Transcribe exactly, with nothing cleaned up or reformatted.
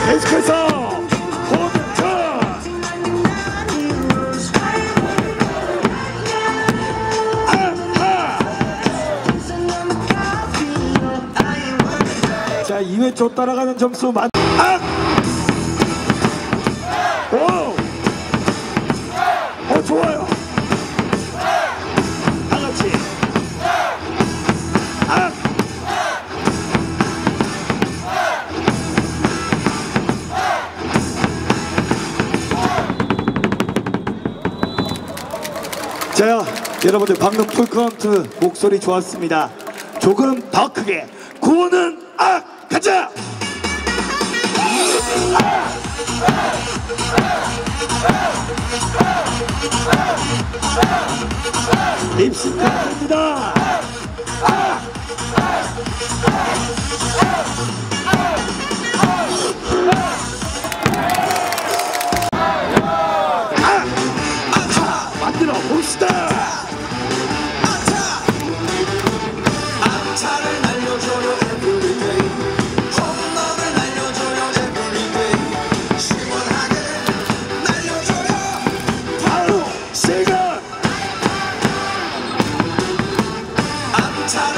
계속해서 포인트. 아하. 자, 이 회 초 따라가는 점수 만. 아! 오! 어, 좋아요. 다 같이. 아! 자, 여러분들 방금 풀카운트 목소리 좋았습니다. 조금 더 크게 구호는 아! 가자! 입식합니다. 만들어 봅시다. 아차를 날려줘요 everyday. 홈런을 날려줘요 everyday. 시원하게 날려줘요. 바로 시간. 아차를